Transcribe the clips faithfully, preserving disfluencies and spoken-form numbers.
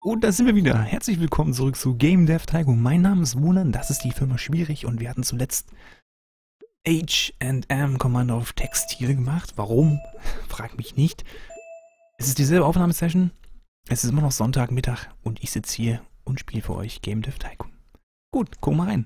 Und da sind wir wieder. Herzlich willkommen zurück zu Game Dev Tycoon. Mein Name ist Wunan, das ist die Firma Schwierig und wir hatten zuletzt H and M Commander of Textil gemacht. Warum? Frag mich nicht. Es ist dieselbe Aufnahmesession. Es ist immer noch Sonntagmittag und ich sitze hier und spiele für euch Game Dev Tycoon. Gut, guck mal rein.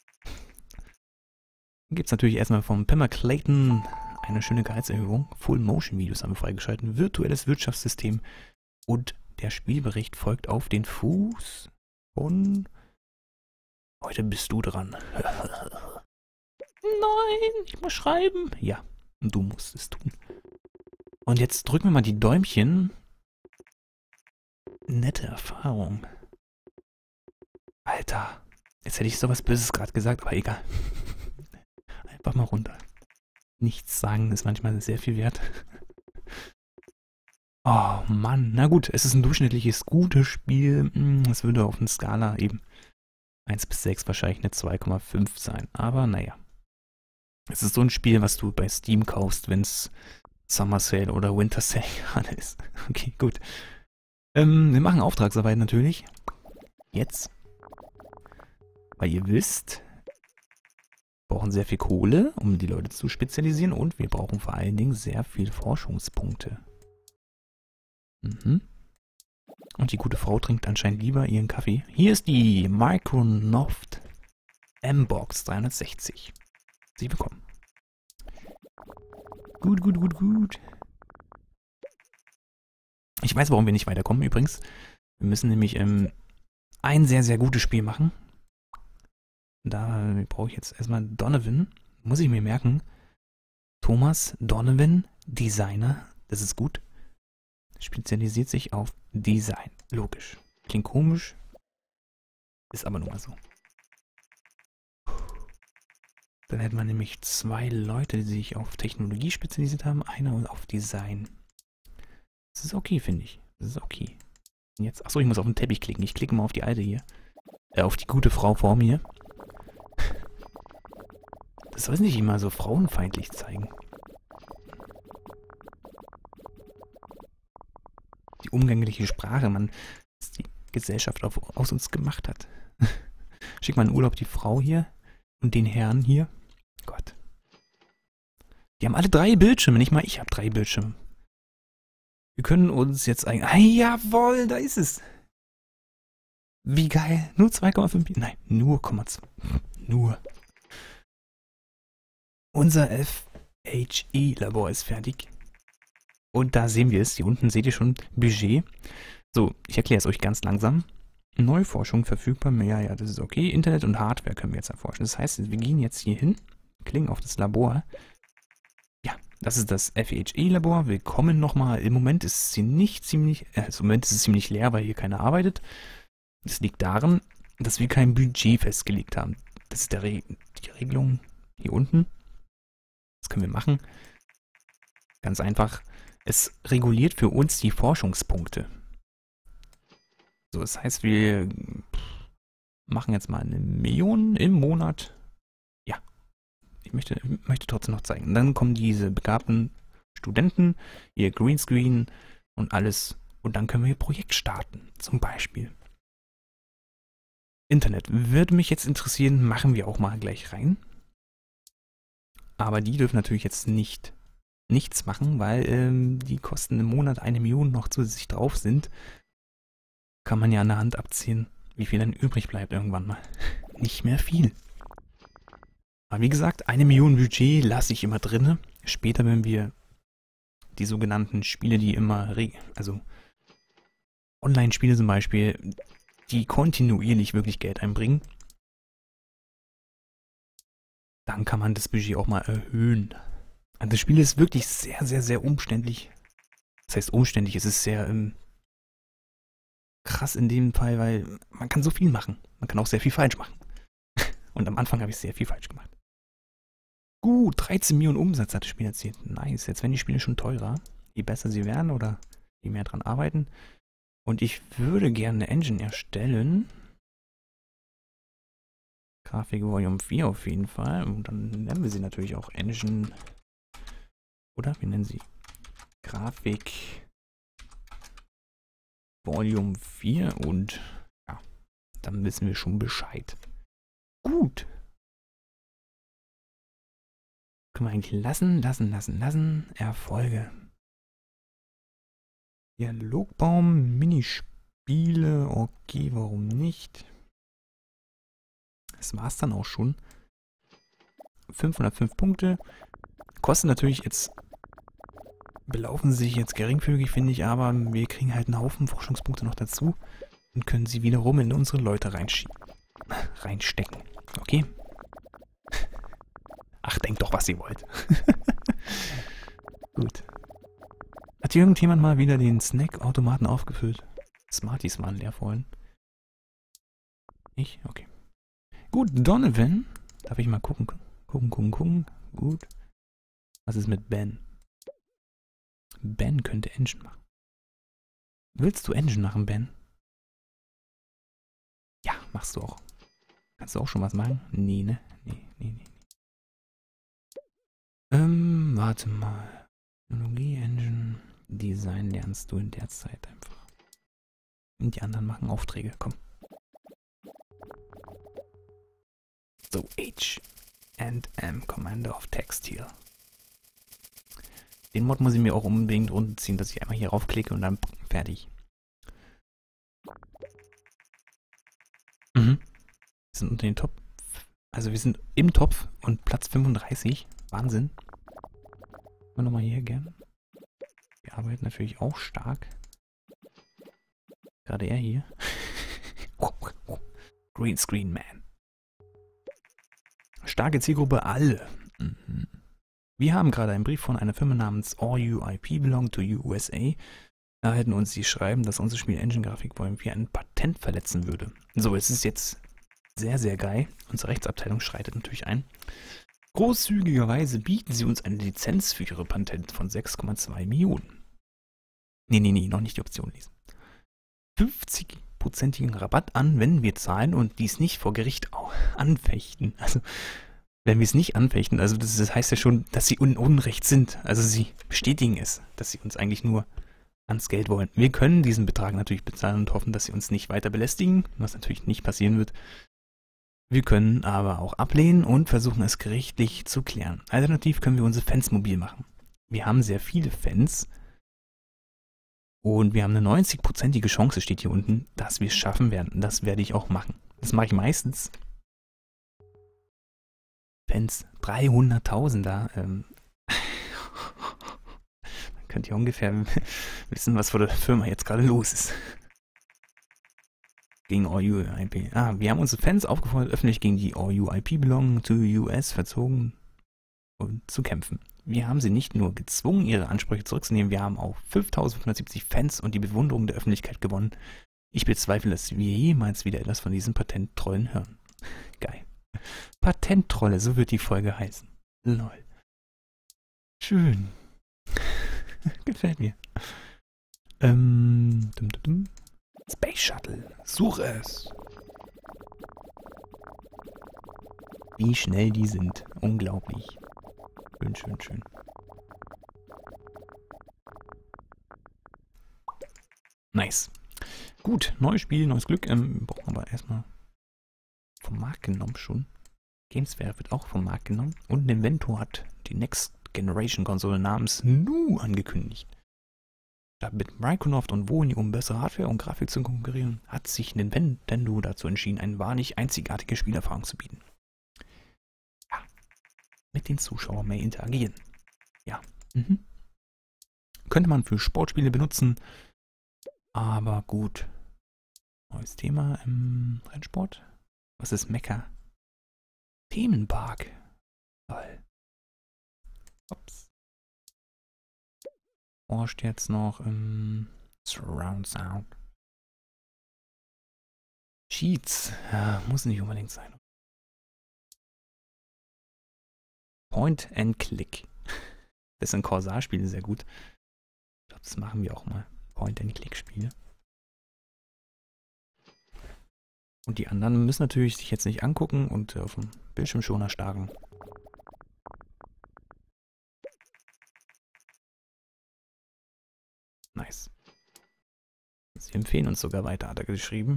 Dann gibt es natürlich erstmal vom Pemmer Clayton eine schöne Gehaltserhöhung. Full Motion Videos haben wir freigeschalten. Virtuelles Wirtschaftssystem und der Spielbericht folgt auf den Fuß von... Heute bist du dran. Nein, ich muss schreiben. Ja, du musst es tun. Und jetzt drücken wir mal die Däumchen. Nette Erfahrung. Alter, jetzt hätte ich sowas Böses gerade gesagt, aber egal. Einfach mal runter. Nichts sagen ist manchmal sehr viel wert. Oh Mann, na gut, es ist ein durchschnittliches, gutes Spiel. Es würde auf einer Skala eben eins bis sechs wahrscheinlich eine zwei Komma fünf sein. Aber naja. Es ist so ein Spiel, was du bei Steam kaufst, wenn es Summer Sale oder Winter Sale gerade ist. Okay, gut. Ähm, wir machen Auftragsarbeit natürlich. Jetzt. Weil ihr wisst, wir brauchen sehr viel Kohle, um die Leute zu spezialisieren. Und wir brauchen vor allen Dingen sehr viel Forschungspunkte. Mhm. Und die gute Frau trinkt anscheinend lieber ihren Kaffee. Hier ist die Micronoft M-Box dreihundertsechzig. Sie bekommen. Gut, gut, gut, gut. Ich weiß, warum wir nicht weiterkommen übrigens. Wir müssen nämlich ähm, ein sehr, sehr gutes Spiel machen. Da brauche ich jetzt erstmal Donovan. Muss ich mir merken. Thomas Donovan, Designer. Das ist gut. Spezialisiert sich auf Design. Logisch. Klingt komisch. Ist aber nun mal so. Dann hätten wir nämlich zwei Leute, die sich auf Technologie spezialisiert haben. Einer auf Design. Das ist okay, finde ich. Das ist okay. Und jetzt, achso, ich muss auf den Teppich klicken. Ich klicke mal auf die alte hier. Äh, auf die gute Frau vor mir. Das soll nicht immer so frauenfeindlich zeigen. Die umgängliche Sprache, man, was die Gesellschaft auf, aus uns gemacht hat. Schick mal in Urlaub die Frau hier und den Herrn hier. Gott. Die haben alle drei Bildschirme, nicht mal ich habe drei Bildschirme. Wir können uns jetzt eigentlich... Ah, jawohl, da ist es. Wie geil. Nur zwei Komma fünf... Nein, nur Komma zwei. Nur. Unser F H E-Labor ist fertig. Und da sehen wir es. Hier unten seht ihr schon Budget. So, ich erkläre es euch ganz langsam. Neue Forschung verfügbar. Ja, ja, das ist okay. Internet und Hardware können wir jetzt erforschen. Das heißt, wir gehen jetzt hier hin, klicken auf das Labor. Ja, das ist das F H E-Labor. Willkommen nochmal. Im Moment ist sie nicht ziemlich, äh, im Moment ist es ziemlich leer, weil hier keiner arbeitet. Das liegt daran, dass wir kein Budget festgelegt haben. Das ist der Re die Regelung hier unten. Das können wir machen. Ganz einfach. Es reguliert für uns die Forschungspunkte. So, das heißt, wir machen jetzt mal eine Million im Monat. Ja, ich möchte, möchte trotzdem noch zeigen. Und dann kommen diese begabten Studenten, ihr Greenscreen und alles. Und dann können wir ihr Projekt starten, zum Beispiel. Internet würde mich jetzt interessieren, machen wir auch mal gleich rein. Aber die dürfen natürlich jetzt nicht nichts machen, weil ähm, die Kosten im Monat eine Million noch zusätzlich drauf sind. Kann man ja an der Hand abziehen, wie viel dann übrig bleibt irgendwann mal. Nicht mehr viel. Aber wie gesagt, eine Million Budget lasse ich immer drinne. Später, wenn wir die sogenannten Spiele, die immer, also Online-Spiele zum Beispiel, die kontinuierlich wirklich Geld einbringen, dann kann man das Budget auch mal erhöhen. Das Spiel ist wirklich sehr, sehr, sehr umständlich. Das heißt umständlich, es ist sehr ähm, krass in dem Fall, weil man kann so viel machen. Man kann auch sehr viel falsch machen. Und am Anfang habe ich sehr viel falsch gemacht. Gut, dreizehn Millionen Umsatz hat das Spiel erzielt. Nice, jetzt werden die Spiele schon teurer. Je besser sie werden oder je mehr dran arbeiten. Und ich würde gerne eine Engine erstellen. Grafik Volume vier auf jeden Fall. Und dann nennen wir sie natürlich auch Engine... Oder wir nennen sie Grafik Volume vier und ja, dann wissen wir schon Bescheid. Gut. Können wir eigentlich lassen, lassen, lassen, lassen. Erfolge. Dialogbaum, Minispiele, okay, warum nicht? Das war's dann auch schon. fünfhundertfünf Punkte. Kosten natürlich jetzt, belaufen sich jetzt geringfügig, finde ich, aber wir kriegen halt einen Haufen Forschungspunkte noch dazu und können sie wiederum in unsere Leute reinschieben. Reinstecken. Okay? Ach, denkt doch, was ihr wollt. Gut. Hat irgendjemand mal wieder den Snackautomaten aufgefüllt? Smarties waren leer vorhin. Ich? Okay. Gut, Donovan. Darf ich mal gucken? Gucken, gucken, gucken. Gut. Was ist mit Ben? Ben könnte Engine machen. Willst du Engine machen, Ben? Ja, machst du auch. Kannst du auch schon was machen? Nee, ne? Nee, nee, nee. Ähm, warte mal. Technologie, Engine, Design lernst du in der Zeit einfach. Und die anderen machen Aufträge, komm. So, H and M, Commander of Textile. Den Mod muss ich mir auch unbedingt runterziehen, dass ich einmal hier raufklicke und dann fertig. Mhm. Wir sind unter den Top. Also wir sind im Topf und Platz fünfunddreißig. Wahnsinn. Wir nochmal hier gern. Wir arbeiten natürlich auch stark. Gerade er hier. Greenscreen Man. Starke Zielgruppe, alle. Mhm. Wir haben gerade einen Brief von einer Firma namens All U I P Belong to U S A erhalten und sie schreiben, dass unser Spiel Engine Grafik Volume vier ein Patent verletzen würde. So, es ist jetzt sehr, sehr geil. Unsere Rechtsabteilung schreitet natürlich ein. Großzügigerweise bieten sie uns eine Lizenz für ihre Patent von sechs Komma zwei Millionen. Nee, nee, nee, noch nicht die Option lesen. fünfzig-prozentigen Rabatt an, wenn wir zahlen und dies nicht vor Gericht anfechten. Also, wenn wir es nicht anfechten, also das, das heißt ja schon, dass sie un Unrecht sind. Also sie bestätigen es, dass sie uns eigentlich nur ans Geld wollen. Wir können diesen Betrag natürlich bezahlen und hoffen, dass sie uns nicht weiter belästigen, was natürlich nicht passieren wird. Wir können aber auch ablehnen und versuchen es gerichtlich zu klären. Alternativ können wir unsere Fans mobil machen. Wir haben sehr viele Fans und wir haben eine neunzig-prozentige Chance, steht hier unten, dass wir es schaffen werden. Das werde ich auch machen. Das mache ich meistens. Fans, dreihunderttausender. Ähm. Dann könnt ihr ungefähr wissen, was vor der Firma jetzt gerade los ist. Gegen All U I P. Ah, wir haben unsere Fans aufgefordert, öffentlich gegen die All U I P Belong to U S verzogen und zu kämpfen. Wir haben sie nicht nur gezwungen, ihre Ansprüche zurückzunehmen, wir haben auch fünftausendfünfhundertsiebzig Fans und die Bewunderung der Öffentlichkeit gewonnen. Ich bezweifle, dass wir jemals wieder etwas von diesen Patenttrollen hören. Geil. Patenttrolle, so wird die Folge heißen. Lol. Schön. Gefällt mir. Ähm, dum, dum, dum. Space Shuttle, such es. Wie schnell die sind. Unglaublich. Schön, schön, schön. Nice. Gut, neues Spiel, neues Glück. Ähm, brauchen wir erstmal vom Markt genommen schon. Gamesware wird auch vom Markt genommen. Und Nintendo hat die Next Generation Konsole namens N U angekündigt. Statt mit Microsoft und Sony um bessere Hardware und Grafik zu konkurrieren, hat sich Nintendo dazu entschieden, eine wahrlich einzigartige Spielerfahrung zu bieten. Ja. Mit den Zuschauern mehr interagieren. Ja. Mhm. Könnte man für Sportspiele benutzen, aber gut. Neues Thema im Rennsport. Was ist Mecha? Themenpark. Toll. Ups. Forscht jetzt noch im Surround Sound. Cheats. Ja, muss nicht unbedingt sein. Point and Click. Das sind Corsair-Spiele sehr gut. Ich glaube, das machen wir auch mal. Point and Click Spiele. Und die anderen müssen natürlich sich jetzt nicht angucken und auf dem Bildschirmschoner starten. Nice. Sie empfehlen uns sogar weiter, hat er geschrieben.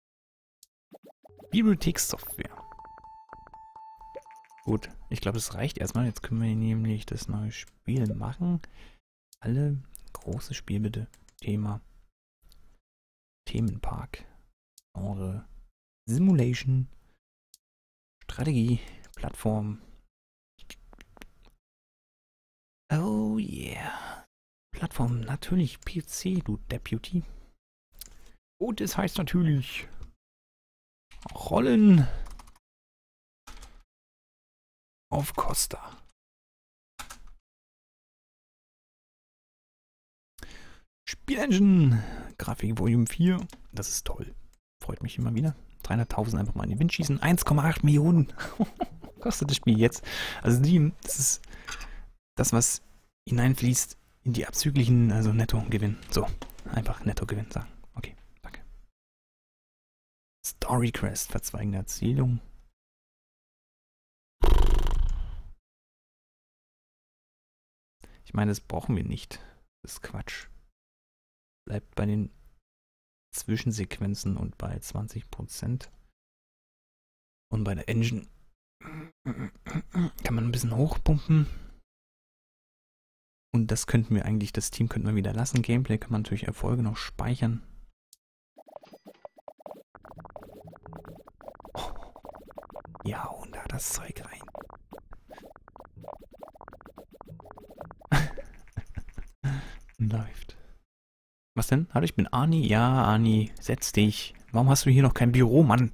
Bibliothekssoftware. Gut, ich glaube, es reicht erstmal. Jetzt können wir nämlich das neue Spiel machen. Alle große Spiel bitte. Thema. Themenpark. Genre. Simulation. Strategie. Plattform. Oh yeah. Plattform, natürlich P C, du Deputy. Und es heißt natürlich Rollen auf Costa. Spielengine, Grafik Volume vier, das ist toll. Freut mich immer wieder. dreihunderttausend einfach mal in den Wind schießen. eins Komma acht Millionen kostet das Spiel jetzt. Also die, das ist das, was hineinfließt in die abzüglichen, also Nettogewinn. So, einfach Nettogewinn sagen. Okay, danke. Story Quest, verzweigende Erzählung. Ich meine, das brauchen wir nicht. Das ist Quatsch. Bleibt bei den Zwischensequenzen und bei zwanzig Prozent. Und bei der Engine kann man ein bisschen hochpumpen. Und das könnten wir eigentlich, das Team könnten wir wieder lassen. Gameplay kann man natürlich Erfolge noch speichern. Oh. Ja, und da das Zeug rein. Läuft. Was denn? Hallo, ich bin Arni. Ja, Arni, setz dich. Warum hast du hier noch kein Büro, Mann?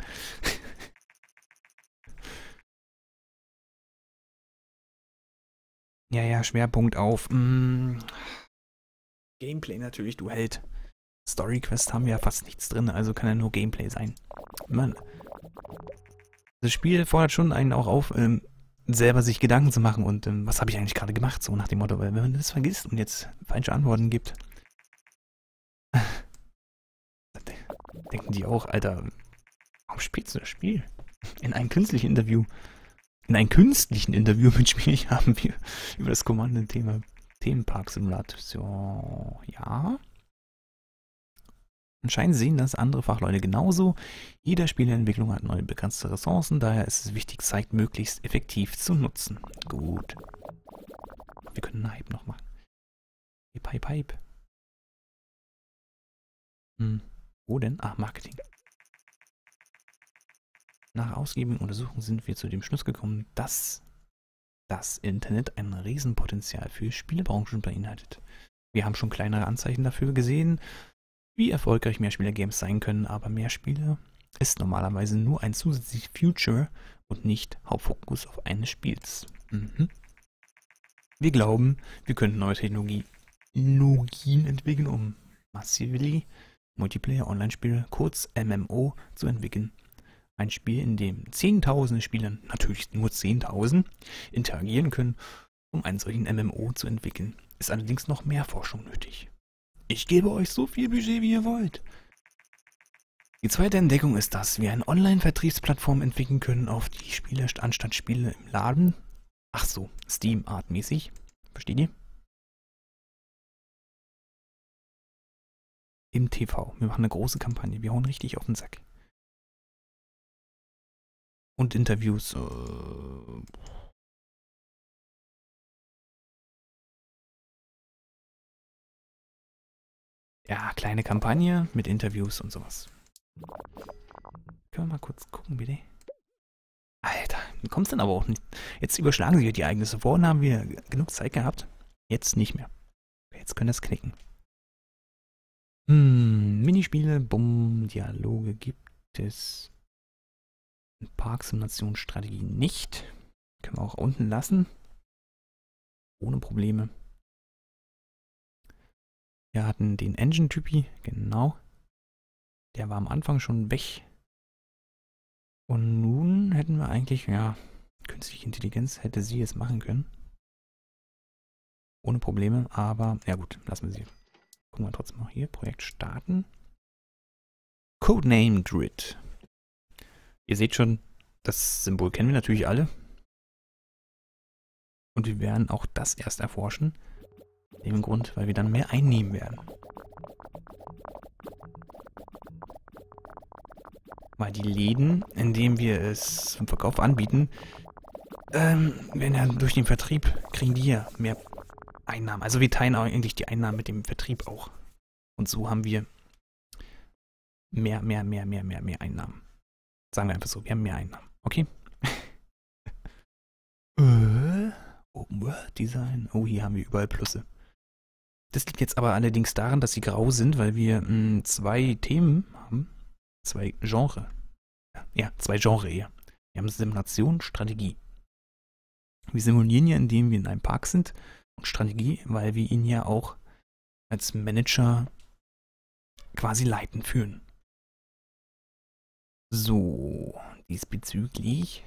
Ja, ja, Schwerpunkt auf. Mm. Gameplay natürlich, du Held. Story Quest haben wir ja fast nichts drin, also kann ja nur Gameplay sein. Mann. Das Spiel fordert schon einen auch auf, ähm, selber sich Gedanken zu machen und ähm, was habe ich eigentlich gerade gemacht, so nach dem Motto, weil wenn man das vergisst und jetzt falsche Antworten gibt, denken die auch, Alter, warum spielst du das Spiel? In einem künstlichen Interview, in einem künstlichen Interview mit Spiel haben wir über das Kommando-Thema Themenpark-Simulation. Ja. Anscheinend sehen das andere Fachleute genauso. Jeder Spieleentwicklung hat neue begrenzte Ressourcen, daher ist es wichtig, Zeit möglichst effektiv zu nutzen. Gut. Wir können einen Hype noch machen. Hype, Hype, Hype. Hm. Wo denn? Ah, Marketing. Nach ausgiebigen Untersuchungen sind wir zu dem Schluss gekommen, dass das Internet ein Riesenpotenzial für Spielebranchen beinhaltet. Wir haben schon kleinere Anzeichen dafür gesehen, wie erfolgreich Mehrspieler-Games sein können, aber Mehrspieler ist normalerweise nur ein zusätzliches Feature und nicht Hauptfokus auf eines Spiels. Mhm. Wir glauben, wir könnten neue Technologie Technologien entwickeln, um massively Multiplayer-Online-Spiele, kurz M M O, zu entwickeln. Ein Spiel, in dem zehntausende Spieler, natürlich nur zehntausend, interagieren können, um einen solchen M M O zu entwickeln. Ist allerdings noch mehr Forschung nötig. Ich gebe euch so viel Budget, wie ihr wollt. Die zweite Entdeckung ist, dass wir eine Online-Vertriebsplattform entwickeln können, auf die Spiele anstatt Spiele im Laden. Ach so, Steam-Art-mäßig. Versteht ihr? Im T V. Wir machen eine große Kampagne. Wir hauen richtig auf den Sack. Und Interviews. Äh ja, kleine Kampagne mit Interviews und sowas. Können wir mal kurz gucken, bitte? Alter, wie kommt's denn aber auch nicht? Jetzt überschlagen sich die Ereignisse. Vorhin haben wir genug Zeit gehabt. Jetzt nicht mehr. Jetzt können wir es knicken. Hm, Minispiele, bumm, Dialoge gibt es. Parksimulationsstrategie nicht. Können wir auch unten lassen. Ohne Probleme. Wir hatten den Engine-Typi, genau. Der war am Anfang schon weg. Und nun hätten wir eigentlich, ja, künstliche Intelligenz hätte sie es machen können. Ohne Probleme, aber, ja gut, lassen wir sie. Gucken wir trotzdem noch hier, Projekt starten. Codename Grid. Ihr seht schon, das Symbol kennen wir natürlich alle. Und wir werden auch das erst erforschen. Aus dem Grund, weil wir dann mehr einnehmen werden. Weil die Läden, in denen wir es zum Verkauf anbieten, ähm, wenn ja durch den Vertrieb kriegen die ja mehr Einnahmen. Also wir teilen eigentlich die Einnahmen mit dem Vertrieb auch. Und so haben wir mehr, mehr, mehr, mehr, mehr, mehr Einnahmen. Sagen wir einfach so, wir haben mehr Einnahmen. Okay? äh, Open World Design. Oh, hier haben wir überall Plusse. Das liegt jetzt aber allerdings daran, dass sie grau sind, weil wir mh, zwei Themen haben. Zwei Genre. Ja, zwei Genre eher. Wir haben Simulation, Strategie. Wir simulieren ja, indem wir in einem Park sind. Und Strategie, weil wir ihn ja auch als Manager quasi leiten, führen. So, diesbezüglich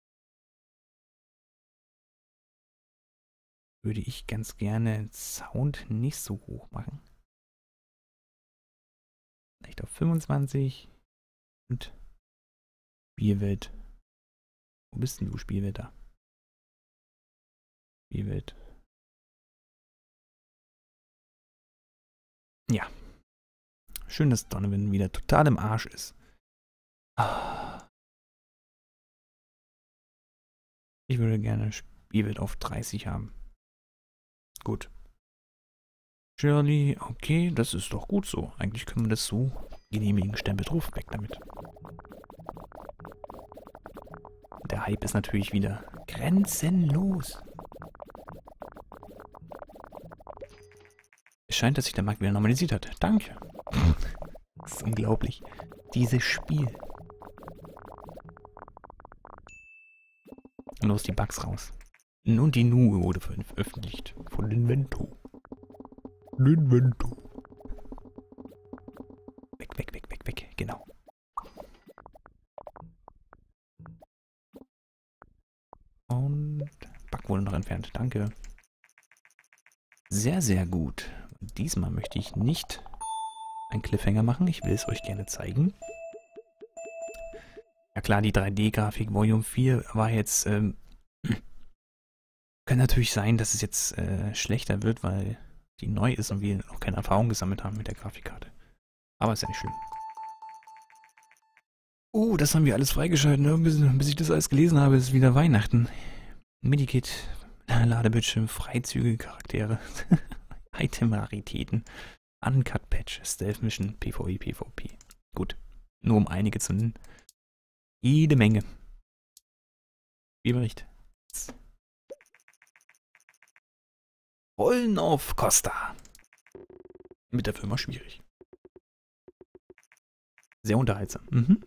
würde ich ganz gerne Sound nicht so hoch machen. Vielleicht auf fünfundzwanzig. Und Spielwelt. Wo bist denn du, Spielwelt da? Spielwelt. Ja. Schön, dass Donovan wieder total im Arsch ist. Ah. Ich würde gerne Spielwelt auf dreißig haben. Gut. Shirley, okay, das ist doch gut so. Eigentlich können wir das so genehmigen. Stempel drauf, weg damit. Der Hype ist natürlich wieder grenzenlos. Es scheint, dass sich der Markt wieder normalisiert hat. Danke. Das ist unglaublich. Dieses Spiel. Los, die Bugs raus. Nun, die Nu wurde veröffentlicht. Von Invento. Invento. Weg, weg, weg, weg, weg. Genau. Und Bug wurde noch entfernt. Danke. Sehr, sehr gut. Diesmal möchte ich nicht einen Cliffhanger machen. Ich will es euch gerne zeigen. Ja klar, die drei D-Grafik Volume vier war jetzt... Ähm, kann natürlich sein, dass es jetzt äh, schlechter wird, weil die neu ist und wir noch keine Erfahrung gesammelt haben mit der Grafikkarte. Aber ist ja nicht schlimm. Oh, das haben wir alles freigeschaltet, ne? bis, bis ich das alles gelesen habe, ist wieder Weihnachten. Medikit, Ladebildschirm, Freizügige Charaktere, Item-Raritäten, Uncut Patch, Stealth Mission, PvE, PvP. Gut, nur um einige zu nennen. Jede Menge. Spielbericht. Rollen auf Costa. Mit der Firma schwierig. Sehr unterhaltsam. Mhm.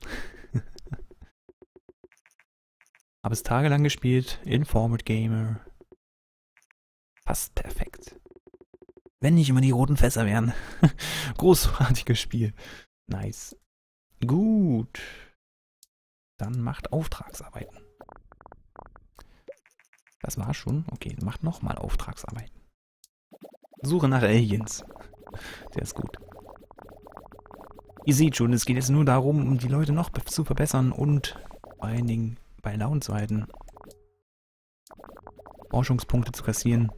Habe es tagelang gespielt. Informed Gamer. Passt perfekt. Wenn nicht immer die roten Fässer wären. Großartiges Spiel. Nice. Gut. Dann macht Auftragsarbeiten. Das war schon. Okay, macht nochmal Auftragsarbeiten. Suche nach Aliens. Der ist gut. Ihr seht schon, es geht jetzt nur darum, um die Leute noch zu verbessern und vor allen Dingen bei Laune zu halten. Forschungspunkte zu kassieren.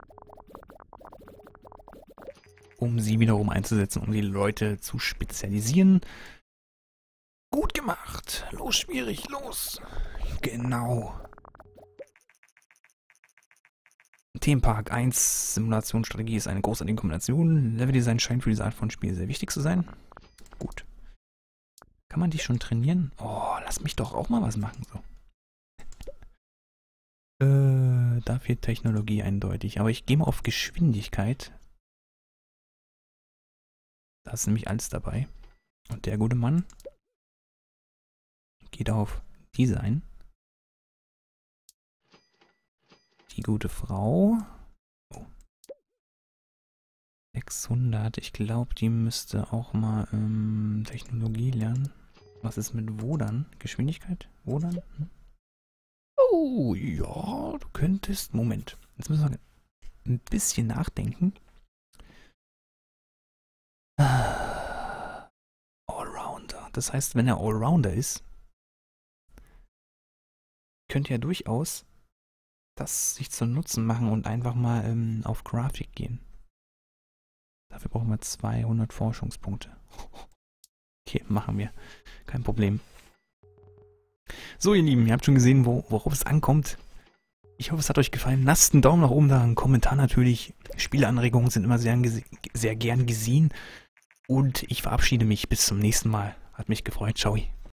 Um sie wiederum einzusetzen, um die Leute zu spezialisieren. Gut gemacht. Los, schwierig, los. Genau. Themenpark eins, Simulationsstrategie ist eine großartige Kombination. Leveldesign scheint für diese Art von Spiel sehr wichtig zu sein. Gut. Kann man die schon trainieren? Oh, lass mich doch auch mal was machen. So. Äh, da fehlt Technologie eindeutig. Aber ich gehe mal auf Geschwindigkeit. Da ist nämlich alles dabei. Und der gute Mann geht auf Design. Die gute Frau. Oh. sechshundert. Ich glaube, die müsste auch mal ähm, Technologie lernen. Was ist mit Wodan? Geschwindigkeit? Wodan? Hm? Oh, ja, du könntest... Moment. Jetzt müssen wir ein bisschen nachdenken. Allrounder. Das heißt, wenn er Allrounder ist, könnte er durchaus das sich zu Nutzen machen und einfach mal ähm, auf Grafik gehen. Dafür brauchen wir zweihundert Forschungspunkte. Okay, machen wir. Kein Problem. So, ihr Lieben, ihr habt schon gesehen, wo, worauf es ankommt. Ich hoffe, es hat euch gefallen. Lasst einen Daumen nach oben da, einen Kommentar natürlich. Spieleanregungen sind immer sehr, sehr gern gesehen. Und ich verabschiede mich bis zum nächsten Mal. Hat mich gefreut. Ciao.